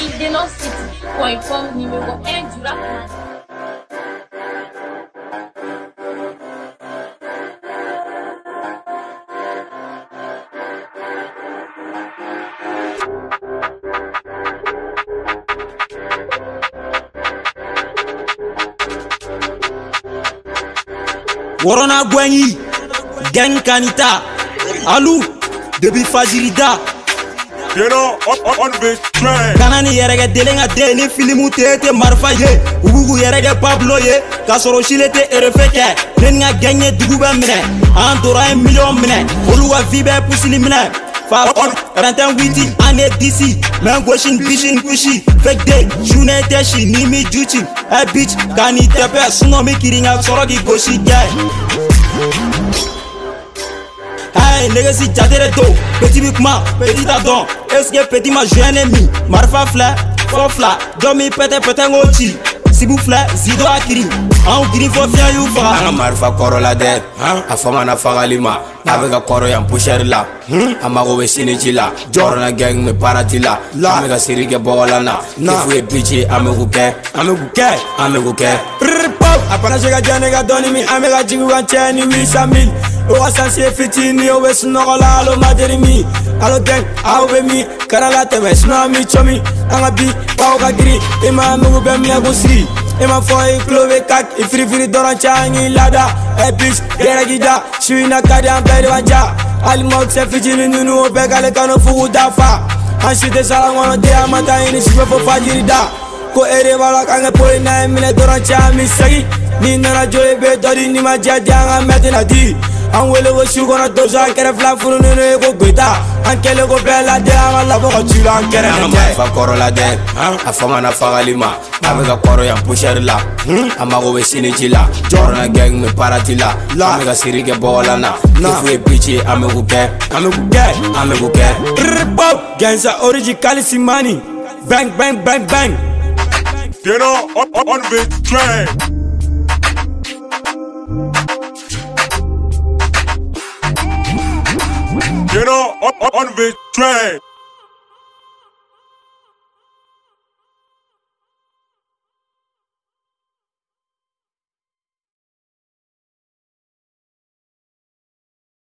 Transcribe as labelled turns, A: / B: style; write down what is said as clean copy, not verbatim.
A: Il dénonce City.com numéro 1 du rap.
B: Worona Gwenyi, Gang Kanita, Alou, Debi Fazilida.
C: On the train.
B: Kanani yerege delenga de ni filimu tete marfa ye. Ugugu yerege Pablo ye. Kasoro shilete erefeke. Nenga gagné duguba mine. Andora 1 million mine. Oluwa vibe pusili mine. Fa rantan witi ane disi. Men goshin bishin kushi. Fake day, journée teshi nimi juchi. A bitch kani tepe suno mi kiringa sorogi goshi gay. Hey, négasi jadere do, petit bikma, petit adon. Est-ce que petit ma jeune ennemi, marfa fla, fofla, domi pete ngoti. Si vous fla, zido akiri, en gris fo fia you fa.
D: Anga marfa korola de, afama na fagalima, avega koro yam pusher la, amago we sinijila, jorna gang me paratila, amega sirige bolana, if we bitchy ameguke.
E: Apana chega janega doni mi amega jigu gancheni wisa mil. Owa sanse fitini owe sunogola alo maderimi. Alo gang awe mi karala tewe sno mi chomi. Anga bi pao kagiri ima amegu be mi agusri. Ima foi klove kak ifiri doran changi lada. E bitch gera gida shuina kadi ambele wanja. Ali mok se fitini nunu obegale kano fugu dafa. Anshite salangono de amata ini sipe fo fajirida. Ko ere wala kanga pole na emile doran chami sagi. Ni nana joye be dori ni ma jadi anga metina di. An wele wo su gonna dozo an kere fla furu nene go gweta. An kele go bela de anga labo ko chula an kere
D: nete. Anga fa korola de, afama na fagalima. Amega koro yam pusher la, amago we sinijila. Jorna gang me paratila, amega sirige bolana. If we bitchy ameguke.
E: Ripop, genza original simani. Bang bang bang bang.
C: On the train. On the train.